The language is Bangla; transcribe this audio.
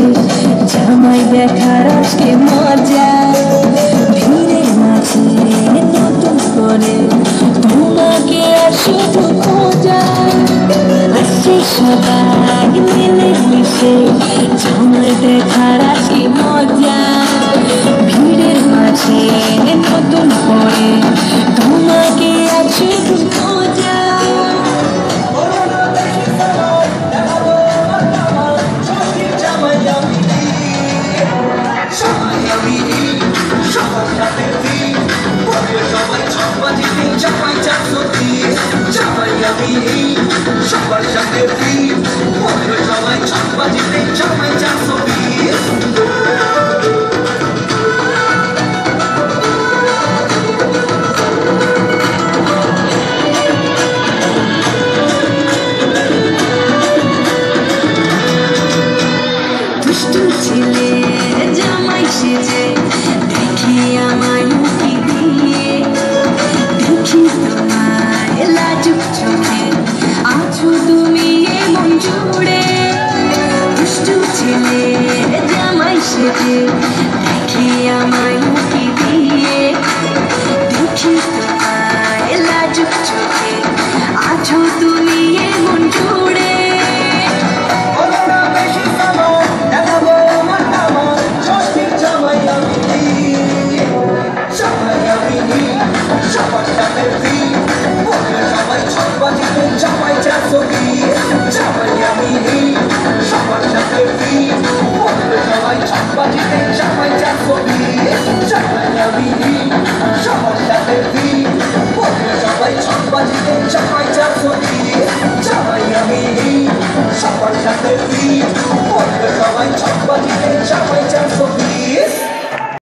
জামাই দেখার আজকে মজা ভিড়ের মাঝে নতুন করে তোমাকে আর শুধু খোঁজা আসছে সবাই মিলে মিশে জামাই দেখার আজকে মজা ভিড়ের মাঝে নতুন করে তোমাকে আর শুধু খোঁজা সবার সাথে সবাই সবাই দিতে জামাই চাকরি